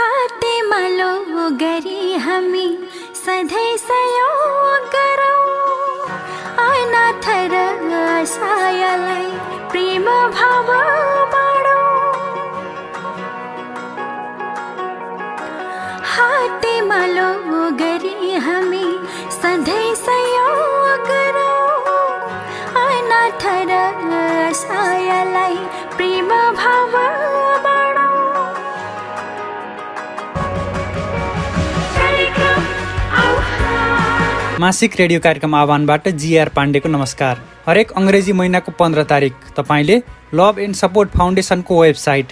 हातेमालो गरी हामी सधैँ सहयोग गरौँ अनाथ र असहायलाई प्रेम भाव बाँडौँ हातेमालो गरी हामी सधैँ सहयोग गरौँ अनाथ र असहायलाई प्रेम भाव मासिक रेडियो कार्यक्रम आह्वानबाट जीआर पाण्डेको नमस्कार। हरेक अंग्रेजी महिनाको 15 तारिक तपाईले लभ एन्ड सपोर्ट फाउन्डेसनको वेबसाइट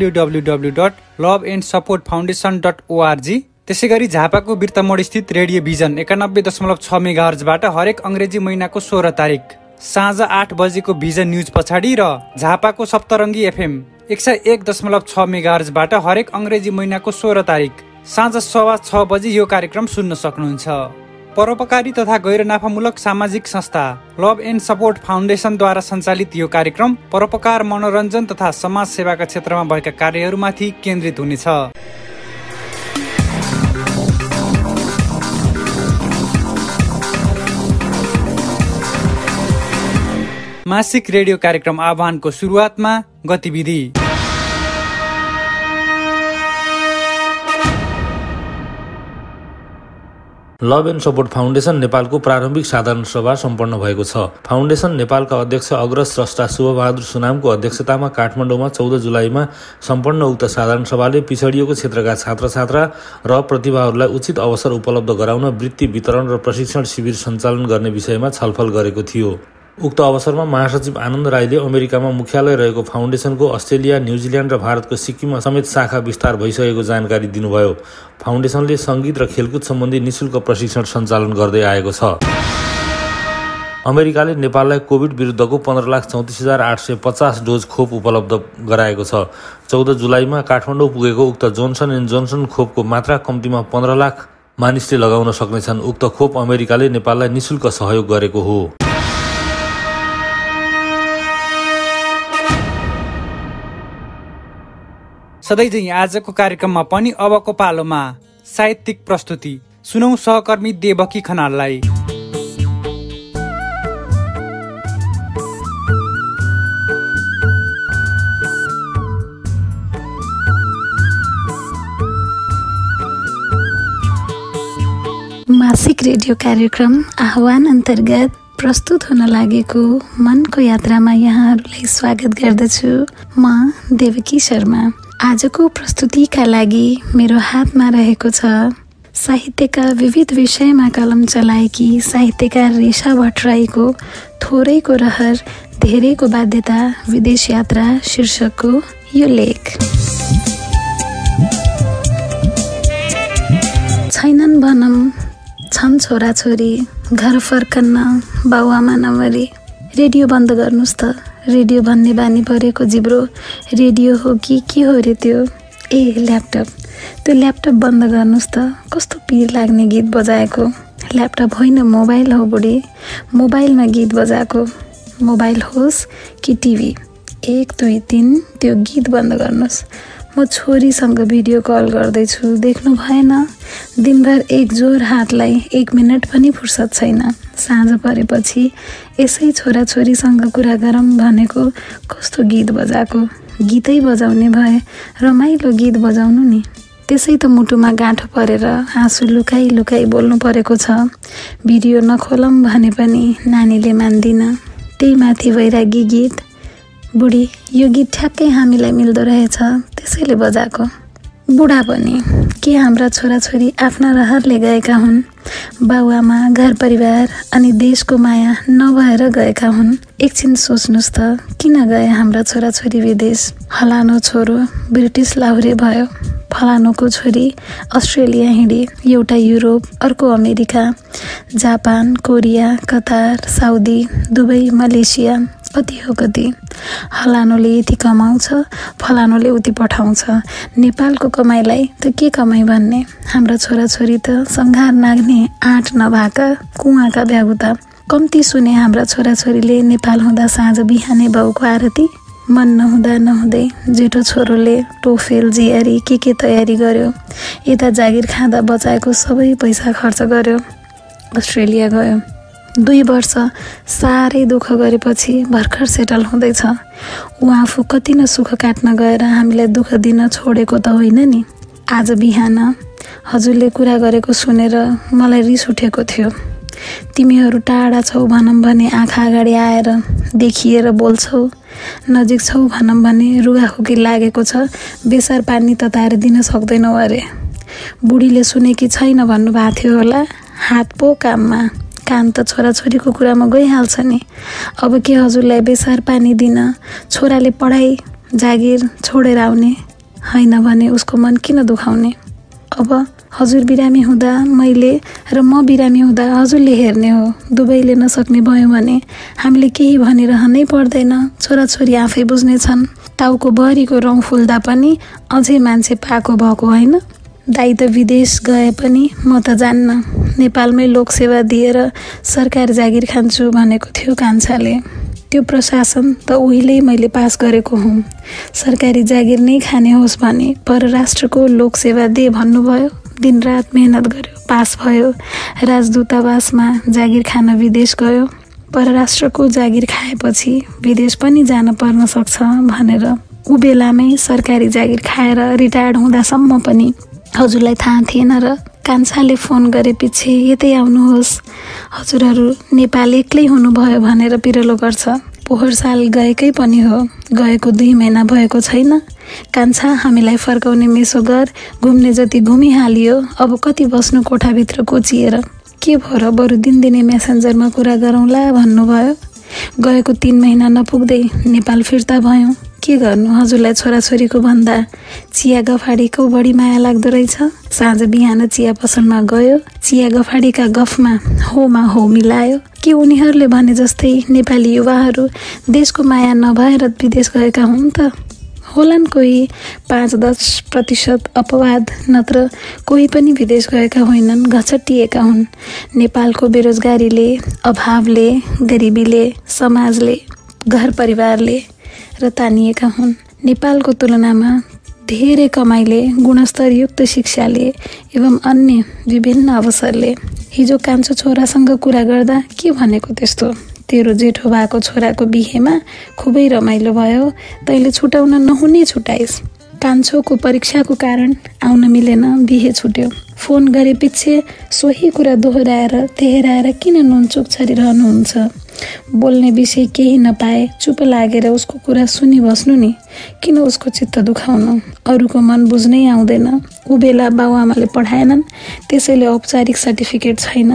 www.loveandsupportfoundation.org त्यसैगरी झापाको बिर्तामोड स्थित रेडियो भिजन 91.6 मेगाहर्जबाट हरेक अंग्रेजी महिनाको 16 तारिक साँझ 8 बजेको भिजन न्यूज पछाडि र झापाको सप्तरङ्गी एफएम 101.6 मेगाहर्जबाट हरेक अंग्रेजी महिनाको 16 तारिक साँझ 6:15 बजे यो कार्यक्रम सुन्न सक्नुहुन्छ। परोपकारी तथा गैर नाफामूलक सामाजिक संस्था लभ एन्ड सपोर्ट फाउन्डेसनद्वारा सञ्चालित यो कार्यक्रम परोपकार, मनोरञ्जन तथा समाज सेवाका क्षेत्रमा भएका कार्यहरूमाथि केन्द्रित हुनेछ। मासिक रेडियो कार्यक्रम आह्वानको सुरुवातमा गतिविधि। लभ एन्ड सपोर्ट फाउन्डेसन नेपालको प्रारम्भिक साधारण सभा सम्पन्न भएको छ। फाउन्डेसन नेपालका अध्यक्ष अग्रस्रष्टा शुभबहादुर सुनामको अध्यक्षतामा काठमाडौँमा 14 जुलाईमा सम्पन्न उक्त साधारण सभाले पिछडिएको क्षेत्रका छात्रछात्रा र प्रतिभाहरूलाई उचित अवसर उपलब्ध गराउन वृत्ति वितरण र प्रशिक्षण शिविर सञ्चालन गर्ने विषयमा छलफल गरेको थियो। उक्त अवसरमा महासचिव आनन्द राईले अमेरिकामा मुख्यालय रहेको फाउन्डेसनको अस्ट्रेलिया, न्युजिल्यान्ड र भारतको सिक्किममा समेत शाखा विस्तार भइसकेको जानकारी दिनुभयो। फाउन्डेसनले सङ्गीत र खेलकुद सम्बन्धी निशुल्क प्रशिक्षण सञ्चालन गर्दै आएको छ। अमेरिकाले नेपाललाई कोभिड विरुद्धको 15,34,850 डोज खोप उपलब्ध गराएको छ। 14 जुलाईमा काठमाडौँ पुगेको उक्त जोन्सन एन्ड जोन्सन खोपको मात्रा कम्तीमा 15 लाख मानिसले लगाउन सक्नेछन्। उक्त खोप अमेरिकाले नेपाललाई निशुल्क सहयोग गरेको हो। सधैँझै आजको कार्यक्रममा पनि अबको पालोमा साहित्यिक प्रस्तुति सुनौ सहकर्मी देवकी खनाललाई। मासिक रेडियो कार्यक्रम आह्वान अन्तर्गत प्रस्तुत हुन लागेको मनको यात्रामा यहाँहरूलाई स्वागत गर्दछु। म देवकी शर्मा। आजको प्रस्तुतिका लागि मेरो हातमा रहेको छ साहित्यका विविध विषयमा कलम चलाएकी साहित्यकार रेशा भट्टराईको थोरैको रहर धेरैको बाध्यता विदेश यात्रा शीर्षकको यो लेख। छैनन् भनौँ छन् छोराछोरी घर फर्कन्न बाउआमा नमरी। रेडियो बन्द गर्नुहोस् त, रेडियो भन्ने बानी परेको जिब्रो रेडियो हो कि के हो रे त्यो? ए ल्यापटप, त्यो ल्यापटप बन्द गर्नुहोस् त, कस्तो पिर लाग्ने गीत बजाएको। ल्यापटप होइन मोबाइल हो बुढी, मोबाइलमा गीत बजाएको। मोबाइल होस् कि टिभी, 1 2 3 त्यो गीत बन्द गर्नुहोस्। म छोरीसँग भिडियो कल गर्दैछु, देख्नु भएन? दिनभर एक जोर हातलाई 1 मिनट पनि फुर्सद छैन। साँझ परेपछि यसै छोराछोरीसँग कुरा गरौँ भनेको कस्तो गीत बजाएको। गीतै बजाउने भए रमाइलो गीत बजाउनु नि। त्यसै त मुटुमा गाँठो परेर आँसु लुकाई लुकाई बोल्नु परेको छ। भिडियो नखोलौँ भने पनि नानीले मान्दिन। त्यही माथि वैरागी गीत। बुढी, यो गीत ठ्याक्कै हामीलाई मिल्दो रहेछ, त्यसैले बजाएको। बुढा पनि के हाम्रा छोराछोरी आफ्ना रहरले गएका हुन्? बाउआमा, घर परिवार अनि देशको माया नभएर गएका हुन्? एकछिन सोच्नुहोस् त, किन गए हाम्रा छोराछोरी विदेश? फलानो छोरो ब्रिटिस लाहुरे भयो, फलानोको छोरी अस्ट्रेलिया हिँडी, एउटा युरोप, अर्को America, Japan, Korea, Qatar, Saudi, Dubai, Malaysia, कति हो कति। फलानोले यति कमाउँछ, फलानोले उति पठाउँछ। नेपालको कमाइलाई त के कमाइ भन्ने? हाम्रा छोराछोरी त सङ्घार नाग्ने आँट नभएका कुवाका भ्यागुता। कम्ती सुने हाम्रा छोराछोरीले नेपाल हुँदा साँझ बिहानै बाउको आरती। मन नहुँदै जेठो छोरोले टोफेल जिआरी के तयारी गर्यो। यता जागिर खाँदा बचाएको सबै पैसा खर्च गर्यो। अस्ट्रेलिया गयो। 2 वर्ष साह्रै दुःख गरेपछि भर्खर सेटल हुँदैछ। ऊ आफू कति न सुख काट्न गएर हामीलाई दुःख दिन छोडेको त होइन नि। आज बिहान हजुरले कुरा गरेको सुनेर मलाई रिस उठेको थियो। तिमीहरू टाढा छौ भनौँ भने आँखा अगाडि आएर देखिएर बोल्छौ, नजिक छौ भनौँ भने रुगाखोकी लागेको छ, बेसार पानी तताएर दिन सक्दैनौ अरे। बुढीले सुनेकी छैन भन्नुभएको थियो होला। हात पो काममा, कान त छोराछोरीको कुरामा गइहाल्छ नि। अब के हजुरलाई बेसार पानी दिन छोराले पढाइ जागिर छोडेर आउने होइन भने उसको मन किन दुखाउने। अब हजुर बिरामी हुँदा मैले र म बिरामी हुँदा हजुरले हेर्ने हो। दुवैले नसक्ने भयो भने हामीले केही भनिरहनै पर्दैन। छोराछोरी आफै बुझ्नेछन्। टाउको भरिको रौँ फुल्दा पनि अझै मान्छे पाएको भएको होइन। दाइ त विदेश गए पनि म त जान्न। नेपालमै लोकसेवा दिएर सरकारी जागिर खान्छु भनेको थियो कान्छाले। त्यो प्रशासन त उहिल्यै मैले पास गरेको हुँ। सरकारी जागिर नै खाने होस् भने परराष्ट्रको लोकसेवा दे भन्नुभयो। दिनरात मेहनत गर्यो, पास भयो। राजदूतावासमा जागिर खान विदेश गयो। परराष्ट्रको जागिर खाएपछि विदेश पनि जान पर्न सक्छ भनेर ऊ बेलामै सरकारी जागिर खाएर रिटायर्ड हुँदासम्म पनि हजुरलाई थाहा थिएन र। कान्छाले फोन गरे पछि यतै आउनुहोस्, हजुरहरू नेपाल एक्लै हुनुभयो भनेर पिरलो गर्छ। पोहोर साल गएकै पनि हो। गएको 2 महिना भएको छैन। कान्छा हामीलाई फर्काउने मेसो गर, घुम्ने जति घुमिहालियो। अब कति बस्नु कोठाभित्र कोचिएर। के भयो र बरु दिनदिनै मेसेन्जरमा कुरा गरौँला भन्नुभयो। गएको 3 महिना नपुग्दै नेपाल फिर्ता भयौँ। के गर्नु, हजुरलाई छोराछोरीको भन्दा चिया गफाडीको बढी माया लाग्दो रहेछ। साँझ बिहान चिया पसलमा गयो। चिया गफाडीका गफमा होमा हो मिलायो। के उनीहरूले भने जस्तै नेपाली युवाहरू देशको माया नभएर विदेश गएका हुन् त? होलान् कोही 5-10% अपवाद, नत्र कोही पनि विदेश गएका होइनन्, घचटिएका हुन्। नेपालको बेरोजगारीले, अभावले, गरिबीले, समाजले, घर परिवारले र तानिएका हुन्। नेपालको तुलनामा धेरै कमाइले, गुणस्तरयुक्त शिक्षाले एवं अन्य विभिन्न अवसरले। हिजो कान्छो छोरासँग कुरा गर्दा के भनेको त्यस्तो? तेरो जेठो भएको छोराको बिहेमा खुबै रमाइलो भयो, तैँले छुटाउन नहुने छुटाइस्। कान्छोको परीक्षाको कारण आउन मिलेन, बिहे छुट्यो। फोन गरे पछि सोही कुरा दोहोऱ्याएर तेहराएर किन नुनचुक छरिरहनुहुन्छ? बोल्ने विषय केही नपाए चुप लागेर उसको कुरा सुनिबस्नु नि। किन उसको चित्त दुखाउनु? अरूको मन बुझ्नै आउँदैन। ऊ बेला बाउआमाले पढाएनन्, त्यसैले औपचारिक सर्टिफिकेट छैन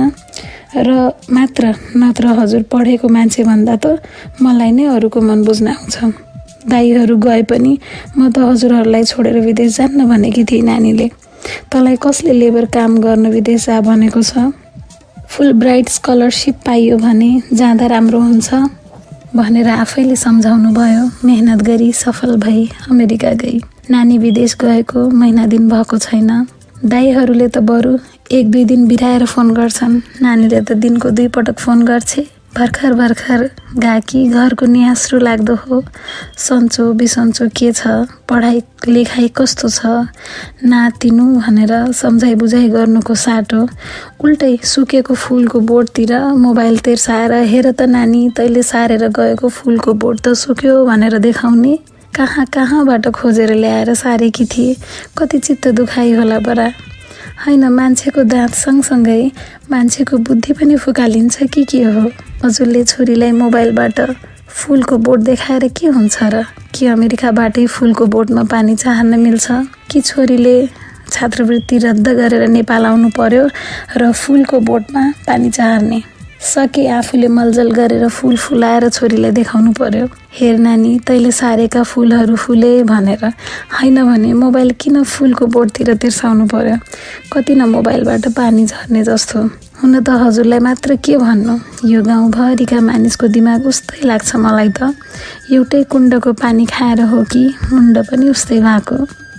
र नत्र हजुर पढेको मान्छे भन्दा त मलाई नै अरूको मन बुझ्न आउँछ। दाइहरू गए पनि म त हजुरहरूलाई छोडेर विदेश जान्न भनेकी थिएँ। नानीले तँलाई कसले लेबर काम गर्न विदेश जा भनेको छ? फुल ब्राइट स्कलरसिप पाइयो भने जाँदा राम्रो हुन्छ भनेर आफैले सम्झाउनु भयो। मेहनत गरी सफल भई अमेरिका गई। नानी विदेश गएको महिना दिन भएको छैन। दाइहरूले त बरु 1-2 दिन बिराएर फोन गर्छन्। नानीले त दिनको 2 पटक फोन गर्छे। भर्खर गाकी घरको नियास्रो लाग्दो हो। सन्चो बिसन्चो के छ, पढाइ लेखाइ कस्तो छ, नातिनु भनेर सम्झाइ बुझाइ गर्नुको साटो उल्टै सुकेको फुलको बोटतिर मोबाइल तेर्साएर हेर त नानी, तैँले सारेर गएको फुलको बोट त सुक्यो भनेर देखाउने। कहाँबाट खोजेर ल्याएर सारेकी थिए। कति चित्त दुखाइ होला बरा। होइन, मान्छेको दाँत सँगसँगै मान्छेको बुद्धि पनि फुकालिन्छ कि के हो? हजुरले छोरीलाई मोबाइलबाट फुलको बोट देखाएर के हुन्छ र? कि अमेरिकाबाटै फुलको बोटमा पानी चाहन मिल्छ? कि छोरीले छात्रवृत्ति रद्द गरेर नेपाल आउनु पर्यो र फुलको बोटमा पानी चाहने? सके आफूले मलजल गरेर फुल फुलाएर छोरीलाई देखाउनु पर्यो। हेर नानी, तैँले सारेका फुलहरू फुले भनेर। होइन भने मोबाइल किन फुलको बोटतिर तिर्साउनु पर्यो? कति न मोबाइलबाट पानी झर्ने जस्तो। हुन त हजुरलाई मात्र के भन्नु, यो गाउँभरिका मानिसको दिमाग उस्तै लाग्छ मलाई त। एउटै कुण्डको पानी खाएर हो कि मुण्ड पनि उस्तै भएको।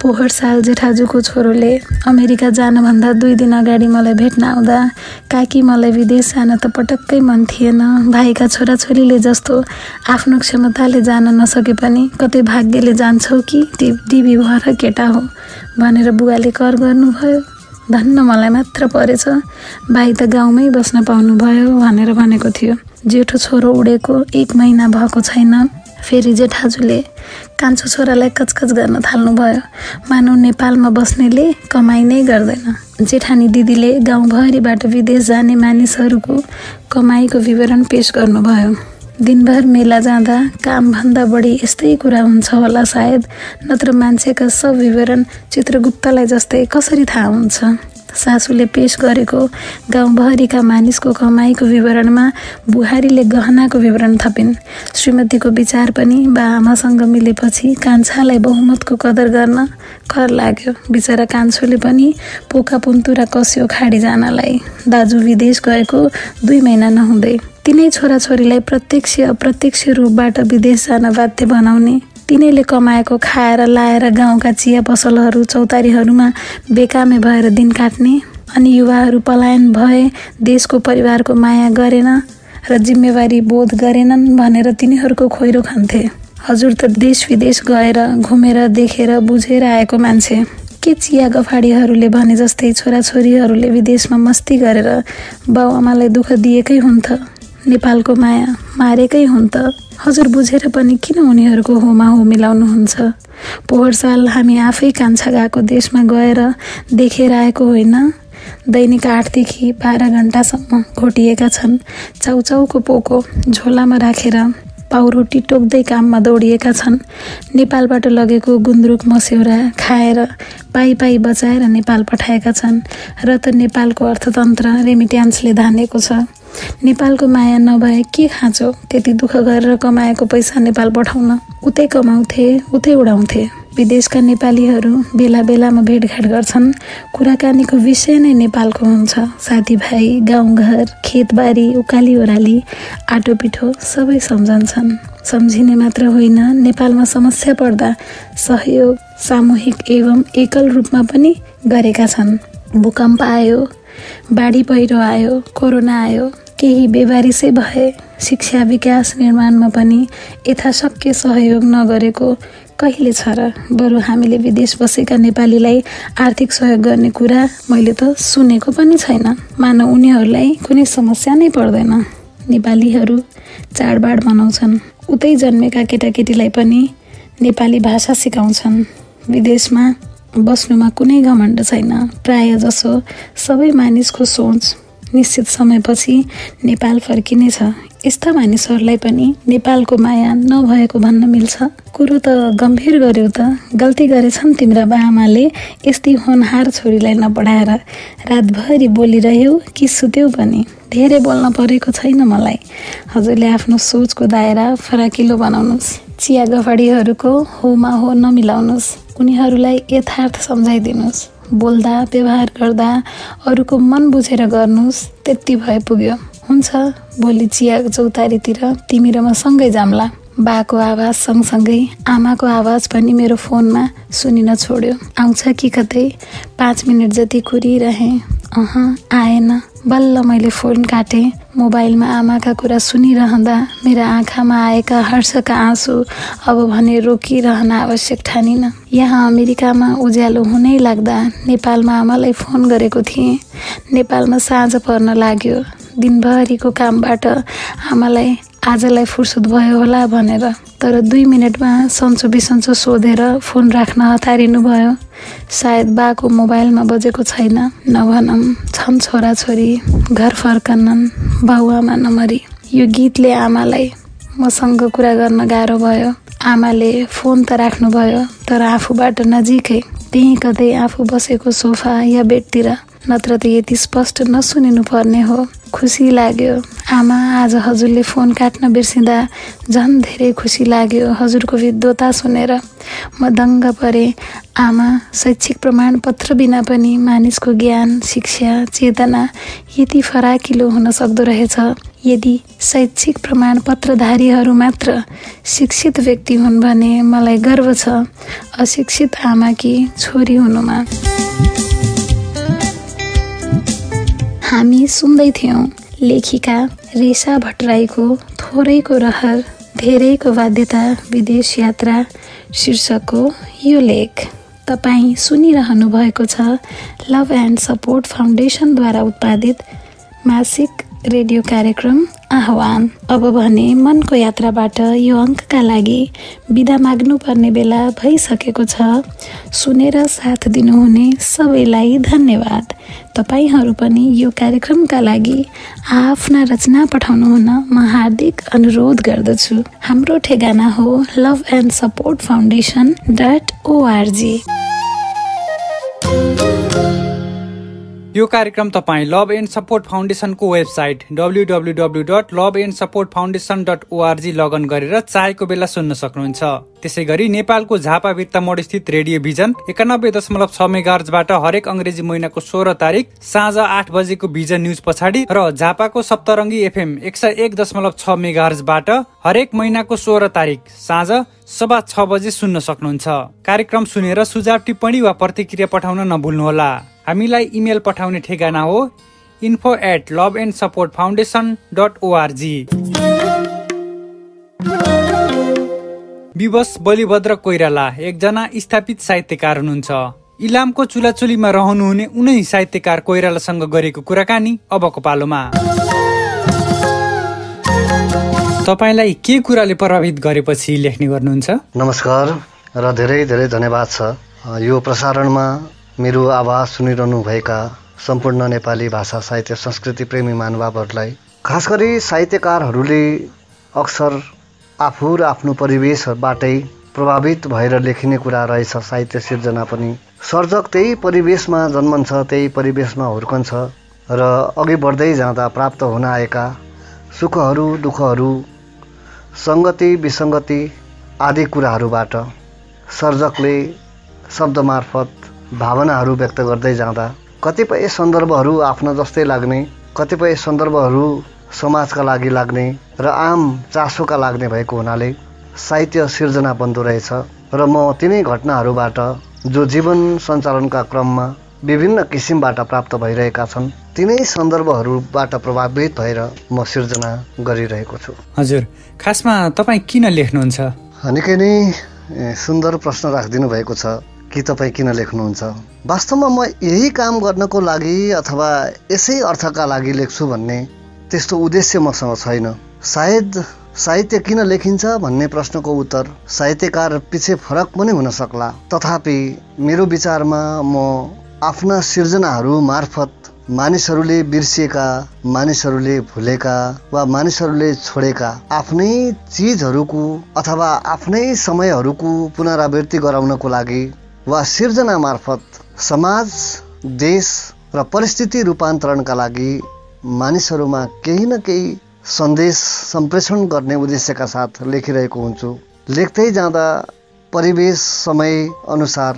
पोहोर साल जेठाजुको छोरोले अमेरिका जानभन्दा 2 दिन अगाडि मलाई भेट्न आउँदा काकी मलाई विदेश जान त पटक्कै मन थिएन, भाइका छोराछोरीले जस्तो आफ्नो क्षमताले जान नसके पनि कतै भाग्यले जान्छौ कि डिबी भएर केटा हो भनेर बुवाले कर गर्नुभयो। धन्न मलाई मात्र परेछ, भाइ त गाउँमै बस्न पाउनुभयो भनेर भनेको थियो। जेठो छोरो उडेको 1 महिना भएको छैन, फेरि जेठाजुले कान्छो छोरालाई कचकच गर्न थाल्नुभयो। मानव नेपालमा बस्नेले कमाइ नै गर्दैन। जेठानी दिदीले गाउँभरिबाट विदेश जाने मानिसहरूको कमाइको विवरण पेश गर्नुभयो। दिनभर मेला जाँदा कामभन्दा बढी यस्तै कुरा हुन्छ होला सायद, नत्र मान्छेका सब विवरण चित्रगुप्तलाई जस्तै कसरी थाहा हुन्छ। सासूले पेश गरेको गाउँभरिका मानिसको कमाइको विवरणमा बुहारीले गहनाको विवरण थपिन्। श्रीमतीको विचार पनि बाआमासँग मिलेपछि कान्छालाई बहुमतको कदर गर्न कर लाग्यो। बिचरा कान्छोले पनि पोका पुन्तुरा कस्यो खाडी जानलाई। दाजु विदेश गएको 2 महिना नहुँदै तिनै छोराछोरीलाई प्रत्यक्ष अप्रत्यक्ष रूपबाट विदेश जान बाध्य बनाउने, तिनैले कमाएको खाएर लाएर गाउँका चिया पसलहरू चौतारीहरूमा बेकामे भएर दिन काट्ने, अनि युवाहरू पलायन भए देशको परिवारको माया गरेन र जिम्मेवारी बोध गरेनन् भनेर तिनीहरूको खोइरो खान्थे। हजुर त देश विदेश गएर घुमेर देखेर बुझेर आएको मान्छे, के चिया गफाडीहरूले भने जस्तै छोराछोरीहरूले विदेशमा मस्ती गरेर बाउआमालाई दुःख दिएकै हुन्थ, नेपालको माया मारेकै हुन् त। हजुर बुझेर पनि किन उनीहरूको होमा हो मिलाउनुहुन्छ? पोहोर साल हामी आफै कान्छा गएको देशमा गएर देखेर आएको होइन। दैनिक 8 देखि 12 घण्टासम्म घोटिएका छन्। चाउचाउको पोको झोलामा राखेर पाउरोटी टोक्दै काममा दौडिएका छन्। नेपालबाट लगेको गुन्द्रुक मस्यौरा खाएर पाइ पाइ बचाएर नेपाल पठाएका छन्। र त नेपालको अर्थतन्त्र रेमिट्यान्सले धानेको छ। नेपालको माया नभए के खाँचो त्यति दुःख गरेर कमाएको पैसा नेपाल पठाउन? उतै कमाउँथे उतै उडाउँथे। विदेशका नेपालीहरू बेला बेलामा भेटघाट गर्छन्। कुराकानीको विषय नै नेपालको हुन्छ। साथीभाइ, गाउँघर, खेतबारी, उकाली ओह्राली, आटो पिठो सबै सम्झन्छन्। सम्झिने मात्र होइन, नेपालमा समस्या पर्दा सहयोग सामूहिक एवं एकल रूपमा पनि गरेका छन्। भूकम्प आयो, बाढी पहिरो आयो, कोरोना आयो, केही बेबारिसै भए, शिक्षा विकास निर्माणमा पनि यथाशक्य सहयोग नगरेको कहिले छ र? बरु हामीले विदेश बसेका नेपालीलाई आर्थिक सहयोग गर्ने कुरा मैले त सुनेको पनि छैन। मानव उनीहरूलाई कुनै समस्या नै पर्दैन। नेपालीहरू चाडबाड मनाउँछन्। उतै जन्मेका केटाकेटीलाई पनि नेपाली भाषा सिकाउँछन्। विदेशमा बस्नुमा कुनै घमण्ड छैन। प्राय जसो सबै मानिसको सोच निश्चित समयपछि नेपाल फर्किने छ। यस्ता मानिसहरूलाई पनि नेपालको माया नभएको भन्न मिल्छ? कुरो त गम्भीर गर्यौ त। गल्ती गरेछन् तिम्रा बाआमाले यस्तै होनहार छोरीलाई नपढाएर। रातभरि बोलिरह्यौ कि सुत्यौ पनि? धेरै बोल्न परेको छैन मलाई। हजुरले आफ्नो सोचको दायरा फराकिलो बनाउनुहोस्। चिया गफाडीहरूको होमा हो नमिलाउनुहोस्। उनीहरूलाई यथार्थ सम्झाइदिनुहोस्। बोल्दा व्यवहार गर्दा अरूको मन बुझेर गर्नुहोस्। त्यति भए पुग्यो। हुन्छ, भोलि चिया चौतारीतिर तिमी र म सँगै जाम्ला। बाको आवाज सँगसँगै आमाको आवाज पनि मेरो फोनमा सुनिन छोड्यो। आउँछ कि कतै? 5 मिनट जति कुरिरहेँ, आएन। बल्ल मैले फोन काटेँ। मोबाइलमा आमाका कुरा सुनिरहँदा मेरा आँखामा आएका हर्षका आँसु अब भने रोकिरहन आवश्यक ठानिन। यहाँ अमेरिकामा उज्यालो हुनै लाग्दा नेपालमा आमालाई फोन गरेको थिएँ। नेपालमा साँझ पर्न लाग्यो। दिनभरिको कामबाट आमालाई आजलाई फुर्सद भयो होला भनेर, तर 2 मिनटमा सन्चो बिसन्चो सोधेर फोन राख्न हतारिनु भयो। सायद बाको मोबाइलमा बजेको छैन। नभनौँ छन् छोराछोरी, घर फर्कन्नन्, बाउआमा नमरी। यो गीतले आमालाई मसँग कुरा गर्न गाह्रो भयो। आमाले फोन त राख्नुभयो, तर आफूबाट नजिकै, त्यहीँ कतै आफू बसेको सोफा या बेडतिर, नत्र त यति स्पष्ट नसुनिनु पर्ने हो। खुसी लाग्यो। आमा, आज हजुरले फोन काट्न बिर्सिँदा झन् धेरै खुसी लाग्यो हजुरको विद्वता सुनेर। म दङ्ग परे। आमा, शैक्षिक प्रमाणपत्र बिना पनि मानिसको ज्ञान, शिक्षा, चेतना यति फराकिलो हुन सक्दो रहेछ, यदि शैक्षिक प्रमाणपत्रधारीहरू मात्र शिक्षित व्यक्ति हुन् भने मलाई गर्व छ अशिक्षित आमाकी छोरी हुनुमा। हामी सुन्दै थियौं लेखिका रेशा भट्टराईको थोरैको रहर धेरैको बाध्यता विदेश यात्रा शीर्षकको यो लेख। तपाईँ सुनिरहनु भएको छ लभ एन्ड सपोर्ट फाउन्डेसनद्वारा उत्पादित मासिक रेडियो कार्यक्रम आह्वान। अब भने मनको यात्राबाट यो अङ्कका लागि बिदा माग्नुपर्ने बेला भइसकेको छ। सुनेर साथ दिनुहुने सबैलाई धन्यवाद। तपाईहरू पनि यो कार्यक्रमका लागि आफ्ना रचना पठाउनुहुन म हार्दिक अनुरोध गर्दछु। हाम्रो ठेगाना हो loveandSupportFoundation.org। यो कार्यक्रम तपाईँ लभ एन्ड सपोर्ट फाउन्डेसनको वेबसाइट www.loveandsupportfoundation.org लगइन गरेर चाहेको बेला सुन्न सक्नुहुन्छ। त्यसै गरी नेपालको झापा बिर्तामोड स्थित रेडियो भिजन 91.6 मेगाहर्जबाट हरेक अंग्रेजी महिनाको 16 तारिक साँझ 8 बजेको भिजन न्यूज पछाडि र झापाको सप्तरङ्गी एफएम 101.6 मेगाहर्जबाट हरेक महिनाको 16 तारिक साँझ 6:15 बजे सुन्न सक्नुहुन्छ। कार्यक्रम सुनेर सुझाव टिप्पणी वा प्रतिक्रिया पठाउन नभुल्नुहोला। हामीलाई इमेल पठाउने ठेगाना हो info@loveandsupportfoundation.org। विवश बलिभद्र कोइराला एकजना स्थापित साहित्यकार हुनुहुन्छ। इलामको चुलाचुलीमा रहनुहुने उनै साहित्यकार कोइरालासँग गरेको कुराकानी अबको पालोमा। तपाईलाई के कुराले प्रभावित गरेपछि लेख्ने गर्नुहुन्छ? नमस्कार र धेरै धेरै धन्यवाद छ यो प्रसारणमा मेरो आवाज सुनिरहनु भएका सम्पूर्ण नेपाली भाषा साहित्य संस्कृति प्रेमी महानुभावहरूलाई। खास गरी साहित्यकारहरूले अक्सर आफू र आफ्नो परिवेशबाटै प्रभावित भएर लेखिने कुरा रहेछ। साहित्य सिर्जना पनि सर्जक त्यही परिवेशमा जन्मन्छ, त्यही परिवेशमा हुर्कन्छ र अघि बढ्दै जाँदा प्राप्त हुन आएका सुखहरू दुःखहरू सङ्गति विसङ्गति आदि कुराहरूबाट सर्जकले शब्द मार्फत भावनाहरू व्यक्त गर्दै जाँदा कतिपय सन्दर्भहरू आफ्ना जस्तै लाग्ने, कतिपय सन्दर्भहरू समाजका लागि लाग्ने र आम चासोका लाग्ने भएको हुनाले साहित्य सिर्जना बन्दो रहेछ। र म तिनै घटनाहरूबाट जो जीवन सञ्चालनका क्रममा विभिन्न किसिमबाट प्राप्त भइरहेका छन् तिनै सन्दर्भहरूबाट प्रभावित भएर म सिर्जना गरिरहेको छु। हजुर, खासमा तपाईँ किन लेख्नुहुन्छ? निकै नै सुन्दर प्रश्न राखिदिनु भएको छ कि तपाईँ किन लेख्नुहुन्छ। वास्तवमा म यही काम गर्नको लागि अथवा यसै अर्थका लागि लेख्छु भन्ने त्यस्तो उद्देश्य मसँग छैन। सायद साहित्य किन लेखिन्छ भन्ने प्रश्नको उत्तर साहित्यकार पछि फरक पनि हुन सक्ला। तथापि मेरो विचारमा म आफ्ना सिर्जनाहरू मार्फत मानिसहरूले बिर्सिएका, मानिसहरूले भुलेका वा मानिसहरूले छोडेका आफ्नै चिजहरूको अथवा आफ्नै समयहरूको पुनरावृत्ति गराउनको लागि वा सिर्जना मार्फत समाज, देश र परिस्थिति रूपान्तरणका लागि मानिसहरूमा केही न केही सन्देश सम्प्रेषण गर्ने उद्देश्यका साथ लेखिरहेको हुन्छु। लेख्दै जाँदा परिवेश समय अनुसार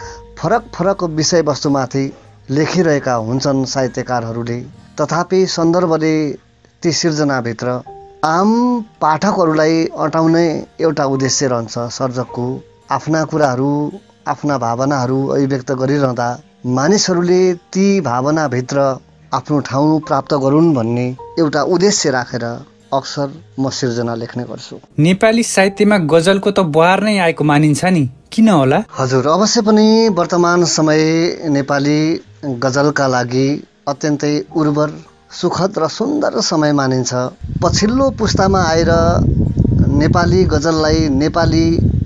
फरक फरक विषयवस्तुमाथि लेखिरहेका हुन्छन् साहित्यकारहरूले। तथापि सन्दर्भले ती सिर्जनाभित्र आम पाठकहरूलाई अटाउने एउटा उद्देश्य रहन्छ सर्जकको। आफ्ना कुराहरू, आफ्ना भावनाहरू अभिव्यक्त गरिरहँदा मानिसहरूले ती भावनाभित्र आफ्नो ठाउँ प्राप्त गरून् भन्ने एउटा उद्देश्य राखेर अक्सर म सिर्जना लेख्ने गर्छु। नेपाली साहित्यमा गजलको त बहार नै आएको मानिन्छ नि, किन होला? हजुर, अवश्य पनि वर्तमान समय नेपाली गजलका लागि अत्यन्तै उर्वर, सुखद र सुन्दर समय मानिन्छ। पछिल्लो पुस्तामा आएर नेपाली गजललाई नेपाली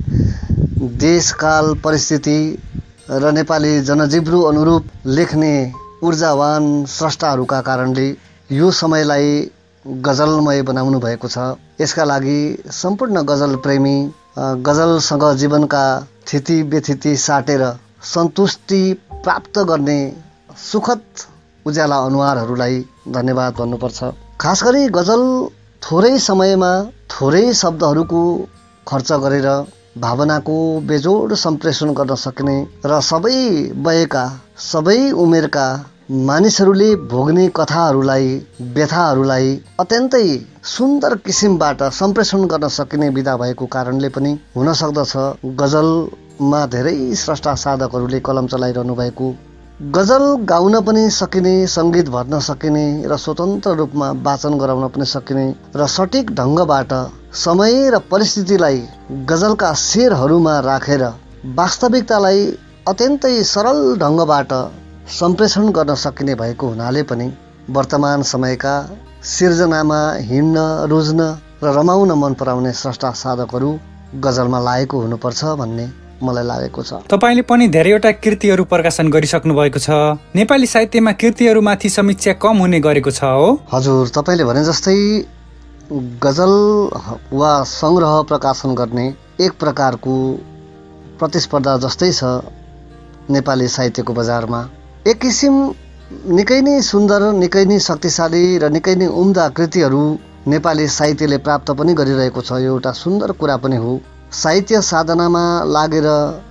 देशकाल परिस्थिति र नेपाली जनजीवनु अनुरूप लेख्ने ऊर्जावान स्रष्टाहरूका कारणले यो समयलाई गजलमय बनाउनु भएको छ। यसका लागि सम्पूर्ण गजल प्रेमी, गजलसँग जीवनका थिति व्यथिति साटेर सन्तुष्टि प्राप्त गर्ने सुखद उज्याला अनुहारहरूलाई धन्यवाद भन्नुपर्छ। खास गरी गजल थोरै समयमा थोरै शब्दहरूको खर्च गरेर भावनाको बेजोड सम्प्रेषण गर्न सक्ने र सबै वयका, सबै उमेरका मानिसहरूले भोग्ने कथाहरूलाई व्यथाहरूलाई अत्यन्तै सुन्दर किसिमबाट सम्प्रेषण गर्न सकिने विधा भएको कारणले पनि हुन सक्दछ गजलमा धेरै स्रष्टा साधकहरूले कलम चलाइरहनु भएको। गजल गाउन पनि सकिने, सङ्गीत भर्न सकिने र स्वतन्त्र रूपमा वाचन गराउन पनि सकिने र सठिक ढङ्गबाट समय र परिस्थितिलाई गजलका शेरहरूमा राखेर वास्तविकतालाई अत्यन्तै सरल ढङ्गबाट सम्प्रेषण गर्न सकिने भएको हुनाले पनि वर्तमान समयका सिर्जनामा हिँड्न, रुझ्न र रमाउन मन पराउने स्रष्टा साधकहरू गजलमा लागेको हुनुपर्छ भन्ने मलाई लागेको छ। तपाईले पनि धेरैवटा कृतिहरू प्रकाशन गरिसक्नु भएको छ। नेपाली साहित्यमा कृतिहरूमाथि समीक्षा कम हुने गरेको छ हो? हजुर, तपाईले भने जस्तै गजल वा संग्रह प्रकाशन गर्ने एक प्रकारको प्रतिस्पर्धा जस्तै छ नेपाली साहित्यको बजारमा। एक किसिम निकै नै सुन्दर, निकै नै शक्तिशाली र निकै नै उम्दा कृतिहरू नेपाली साहित्यले प्राप्त पनि गरिरहेको छ। यो एउटा सुन्दर कुरा पनि हो। साहित्य साधनामा लागेर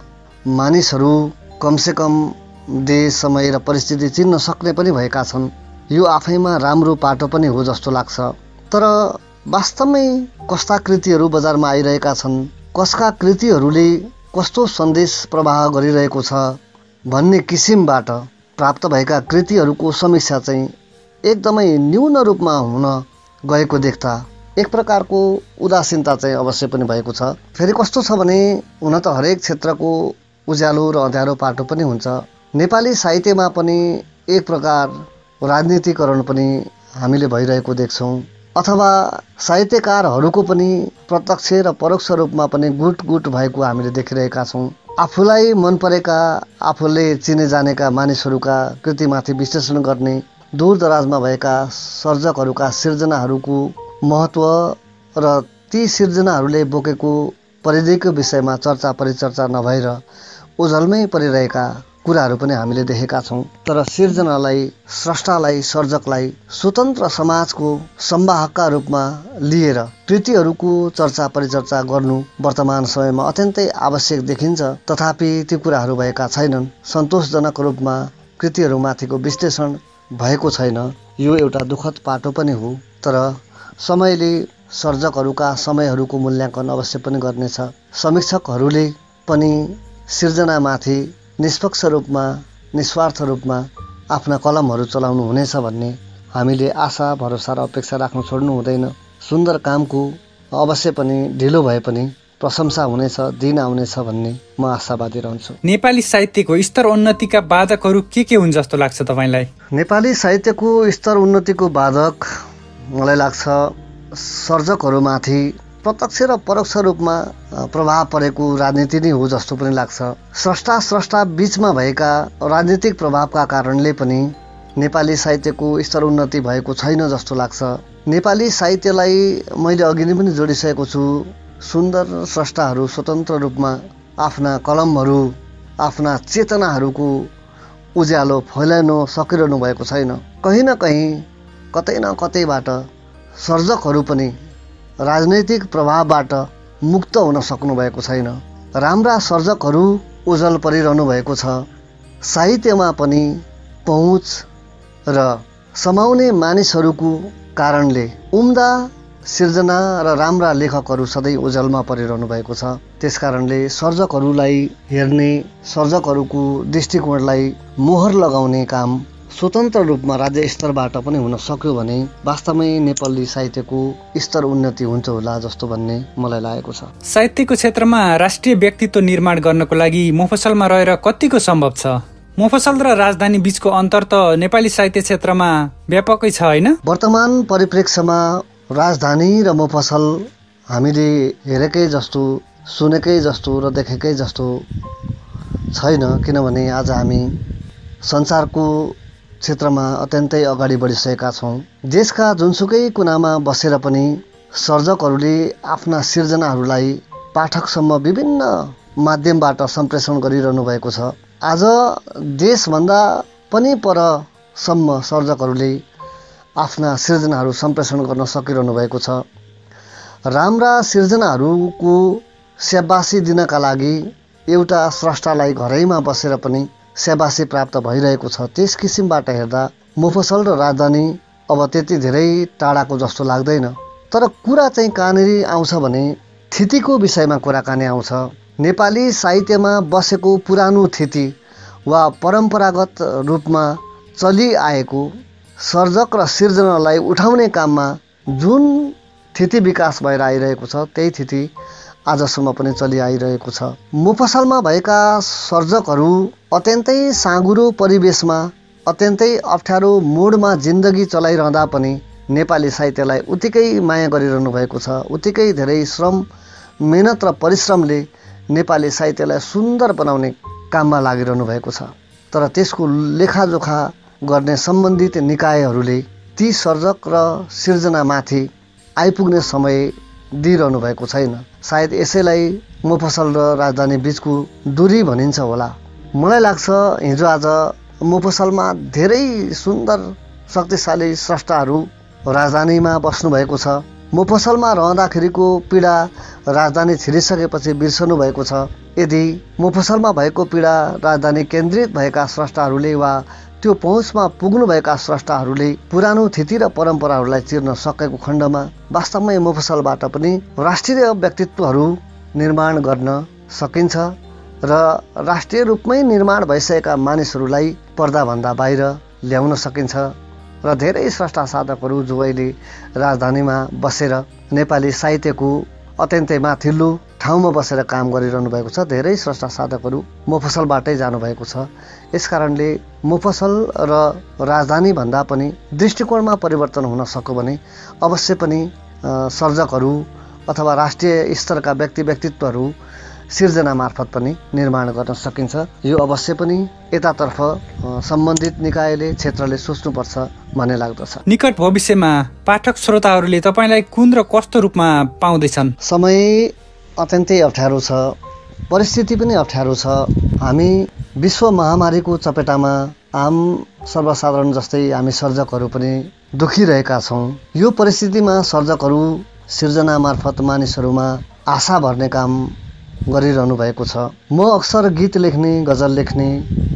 मानिसहरू कमसेकम देश, समय र परिस्थिति चिन्न सक्ने पनि भएका छन्। यो आफैमा राम्रो पाटो पनि हो जस्तो लाग्छ। तर वास्तवमै कस्ता कृतिहरू बजारमा आइरहेका छन्, कसका कृतिहरूले कस्तो सन्देश प्रवाह गरिरहेको छ भन्ने किसिमबाट प्राप्त भएका कृतिहरूको समीक्षा चाहिँ एकदमै न्यून रूपमा हुन गएको देख्दा एक प्रकारको उदासीनता चाहिँ अवश्य पनि भएको छ। फेरि कस्तो छ भने हुन त हरेक क्षेत्रको उज्यालो र अँध्यारो पाटो पनि हुन्छ। नेपाली साहित्यमा पनि एक प्रकार राजनीतिकरण पनि हामीले भइरहेको देख्छौँ, अथवा साहित्यकारहरूको पनि प्रत्यक्ष र परोक्ष रूपमा पनि गुट भएको हामीले देखिरहेका छौँ। आफूलाई मन परेका, आफूले चिने जानेका मानिसहरूका कृतिमाथि विश्लेषण गर्ने, दूरदराजमा भएका सर्जकहरूका सिर्जनाहरूको महत्त्व र ती सिर्जनाहरूले बोकेको परिधिको विषयमा चर्चा परिचर्चा नभएर ओझलमै परिरहेका कुराहरू पनि हामीले देखेका छौँ। तर सिर्जनालाई, स्रष्टालाई, सर्जकलाई स्वतन्त्र समाजको संवाहकका रूपमा लिएर कृतिहरूको चर्चा परिचर्चा गर्नु वर्तमान समयमा अत्यन्तै आवश्यक देखिन्छ। तथापि ती कुराहरू भएका छैनन्। सन्तोषजनक रूपमा कृतिहरूमाथिको विश्लेषण भएको छैन। यो एउटा दुःखद पाटो पनि हो। तर समयले सर्जकहरूका समयहरूको मूल्याङ्कन अवश्य पनि गर्नेछ। समीक्षकहरूले पनि सिर्जनामाथि निष्पक्ष रूपमा, निस्वार्थ रूपमा आफ्ना कलमहरू चलाउनु हुनेछ भन्ने हामीले आशा, भरोसा र अपेक्षा राख्नु छोड्नु हुँदैन। सुन्दर कामको अवश्य पनि ढिलो भए पनि प्रशंसा हुनेछ, दिन आउनेछ भन्ने म आशावादी रहन्छु। नेपाली साहित्यको स्तर उन्नतिका बाधकहरू के हुन् जस्तो लाग्छ तपाईलाई? नेपाली साहित्यको स्तर उन्नतिको बाधक मलाई लाग्छ सर्जकहरूमाथि प्रत्यक्ष र परोक्ष रूपमा प्रभाव परेको राजनीति नै हो जस्तो पनि लाग्छ। स्रष्टा बीचमा भएका राजनीतिक प्रभावका कारणले पनि नेपाली साहित्यको स्तर उन्नति भएको छैन जस्तो लाग्छ। नेपाली साहित्यलाई मैले अघि नै पनि जोडिसकेको छु। सुन्दर स्रष्टाहरू स्वतन्त्र रूपमा आफ्ना कलमहरू, आफ्ना चेतनाहरूको उज्यालो फैलाउन सकिरहनु भएको छैन। कहीँ न कहीँ, कतै न कतैबाट सर्जकहरू पनि राजनैतिक प्रभावबाट मुक्त हुन सक्नु भएको छैन। राम्रा सर्जकहरू ओझल परिरहनु भएको छ। साहित्यमा पनि पहुँच र समाउने मानिसहरूको कारणले उम्दा सिर्जना र राम्रा लेखकहरू सधैँ ओझलमा परिरहनु भएको छ। त्यसकारणले सर्जकहरूलाई हेर्ने, सर्जकहरूको दृष्टिकोणलाई मोहर लगाउने काम स्वतन्त्र रूपमा राज्य स्तरबाट पनि हुन सक्यो भने वास्तवमै नेपाली साहित्यको स्तर उन्नति हुन्छ होला जस्तो भन्ने मलाई लागेको छ। साहित्यको क्षेत्रमा राष्ट्रिय व्यक्तित्व निर्माण गर्नको लागि मफसलमा रहेर कतिको सम्भव छ? मफसल र राजधानी बीचको अन्तर त नेपाली साहित्य क्षेत्रमा व्यापकै छ हैन? वर्तमान परिप्रेक्ष्यमा राजधानी र मफसल हामीले हेरेकै जस्तो, सुनेकै जस्तो र देखेकै जस्तो छैन। किनभने आज हामी संसारको क्षेत्रमा अत्यन्तै अगाडि बढिसकेका छौँ। देशका जुनसुकै कुनामा बसेर पनि सर्जकहरूले आफ्ना सिर्जनाहरूलाई पाठकसम्म विभिन्न माध्यमबाट सम्प्रेषण गरिरहनु भएको छ। आज देशभन्दा पनि परसम्म सर्जकहरूले आफ्ना सिर्जनाहरू सम्प्रेषण गर्न सकिरहनु भएको छ। राम्रा सिर्जनाहरूको स्याबासी दिनका लागि एउटा स्रष्टालाई घरैमा बसेर पनि स्याबासी प्राप्त भइरहेको छ। त्यस किसिमबाट हेर्दा मुफस्सल र राजधानी अब त्यति धेरै टाढाको जस्तो लाग्दैन। तर कुरा चाहिँ कहाँनिर आउँछ भने थितिको विषयमा कुराकानी आउँछ। नेपाली साहित्यमा बसेको पुरानो थिति वा परम्परागत रूपमा चलिआएको सर्जक र सिर्जनालाई उठाउने काममा जुन थिति विकास भएर आइरहेको छ त्यही थिति आजसम्म पनि चलिआइरहेको छ। मुफस्सलमा भएका सर्जकहरू अत्यन्तै साँघुरो परिवेशमा अत्यन्तै अप्ठ्यारो मोडमा जिन्दगी चलाइरहँदा पनि नेपाली साहित्यलाई उत्तिकै माया गरिरहनु भएको छ। उत्तिकै धेरै श्रम मेहनत र परिश्रमले नेपाली साहित्यलाई सुन्दर बनाउने काममा लागिरहनु भएको छ। तर त्यसको लेखाजोखा गर्ने सम्बन्धित निकायहरूले ती सर्जक र सिर्जनामाथि आइपुग्ने समय दिइरहनु भएको छैन। सायद यसैलाई मुफस्सल र राजधानी बीचको दूरी भनिन्छ होला। मलाई लाग्छ हिजो आज मुफस्सलमा धेरै सुन्दर शक्तिशाली स्रष्टाहरू राजधानीमा बस्नुभएको छ। मुफस्सलमा रहँदाखेरिको पीडा राजधानी छिरिसकेपछि बिर्सनु भएको छ। यदि मुफस्सलमा भएको पीडा राजधानी केन्द्रित भएका स्रष्टाहरूले वा त्यो पहुँचमा पुग्नुभएका स्रष्टाहरूले पुरानो थिति र परम्पराहरूलाई चिर्न सकेको खण्डमा वास्तवमै मुफस्सलबाट पनि राष्ट्रिय व्यक्तित्वहरू निर्माण गर्न सकिन्छ र राष्ट्रिय रूपमै निर्माण भइसकेका मानिसहरूलाई पर्दाभन्दा बाहिर ल्याउन सकिन्छ। र धेरै स्रष्टा साधकहरू जो अहिले राजधानीमा बसेर नेपाली साहित्यको अत्यन्तै माथिल्लो ठाउँमा बसेर काम गरिरहनु भएको छ। धेरै स्रष्टा साधकहरू मुफस्सलबाटै जानुभएको छ। यसकारणले मुफस्सल र राजधानी भन्दा पनि दृष्टिकोणमा परिवर्तन हुन सक्यो भने अवश्य पनि सर्जकहरू अथवा राष्ट्रिय स्तरका व्यक्तित्वहरू सिर्जना मार्फत पनि निर्माण गर्न सकिन्छ। यो अवश्य पनि यतातर्फ सम्बन्धित निकायले क्षेत्रले सोच्नुपर्छ भन्ने लाग्दछ। निकट भविष्यमा पाठक श्रोताहरूले तपाईलाई कुन र कस्तो रूपमा पाउँदैछन्? समय अत्यन्तै अप्ठ्यारो छ, परिस्थिति पनि अप्ठ्यारो छ। हामी विश्व महामारीको चपेटामा आम सर्वसाधारण जस्तै हामी सर्जकहरू पनि दुखिरहेका छौँ। यो परिस्थितिमा सर्जकहरू सिर्जना मार्फत मानिसहरूमा आशा भर्ने काम गरिरहनु भएको छ। म अक्सर गीत लेख्ने, गजल लेख्ने,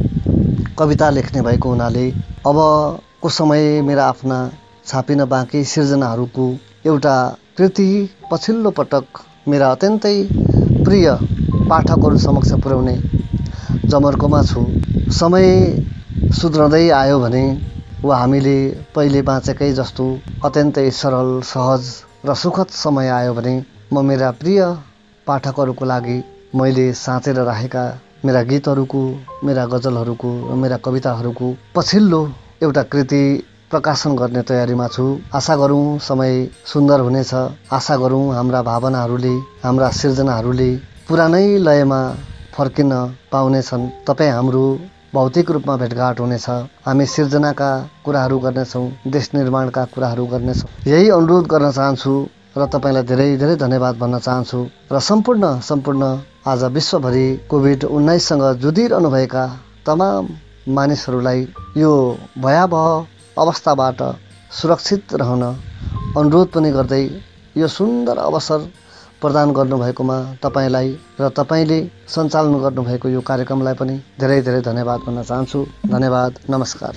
कविता लेख्ने भएको हुनाले अबको समय मेरा आफ्ना छापिन बाँकी सिर्जनाहरूको एउटा कृति पछिल्लो पटक मेरा अत्यन्तै प्रिय पाठकहरू समक्ष पुर्याउने जमर्कोमा छु। समय सुध्रँदै आयो भने वा हामीले पहिले बाँचेकै जस्तो अत्यन्तै सरल, सहज र सुखद समय आयो भने म मेरा प्रिय पाठकहरूको लागि मैले साँचेर राखेका मेरा गीतहरूको, मेरा गजलहरूको, मेरा कविताहरूको पछिल्लो एउटा कृति प्रकाशन गर्ने तयारीमा छु। आशा गरौँ समय सुन्दर हुनेछ। आशा गरौँ हाम्रा भावनाहरूले, हाम्रा सिर्जनाहरूले पुरानै लयमा फर्किन पाउनेछन्। तपाईँ हाम्रो भौतिक रूपमा भेटघाट हुनेछ। हामी सिर्जनाका कुराहरू गर्नेछौँ, देश निर्माणका कुराहरू गर्नेछौँ। यही अनुरोध गर्न चाहन्छु र तपाईँलाई धेरै धेरै धन्यवाद भन्न चाहन्छु। र सम्पूर्ण आज विश्वभरि कोभिड-19सँग जुधिरहनुभएका तमाम मानिसहरूलाई यो भयावह अवस्थाबाट सुरक्षित रहन अनुरोध पनि गर्दै यो सुन्दर अवसर प्रदान गर्नुभएकोमा तपाईँलाई र तपाईँले सञ्चालन गर्नुभएको यो कार्यक्रमलाई पनि धेरै धेरै धन्यवाद भन्न चाहन्छु। धन्यवाद, नमस्कार।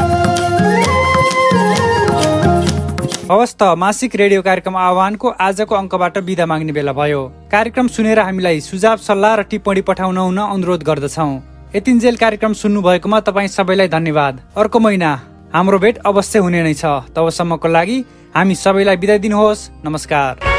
हवस् त, मासिक रेडियो कार्यक्रम आह्वानको आजको अङ्कबाट बिदा माग्ने बेला भयो। कार्यक्रम सुनेर हामीलाई सुझाव, सल्लाह र टिप्पणी पठाउन हुन अनुरोध गर्दछौँ। यतिन्जेल कार्यक्रम सुन्नु भएकोमा तपाईँ सबैलाई धन्यवाद। अर्को महिना हाम्रो भेट अवश्य हुने नै छ। तबसम्मको लागि हामी सबैलाई बिदा दिनुहोस्। नमस्कार।